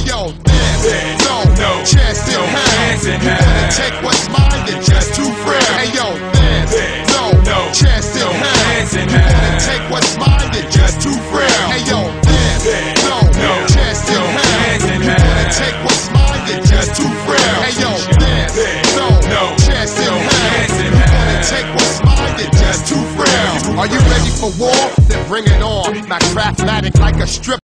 yo, there's no chance in hell. You wanna take what's mine, you're just too frail. Hey yo, there's no chance in hell. You wanna take what's mine, you're just too frail. Hey yo, there's no chance in hell. You wanna take what's mine, you're just too frail. Hey yo, there's no chance in hell. You wanna take what's mine, you're just too frail. Are you ready for war? Then bring it on. My craftmatic like a strip.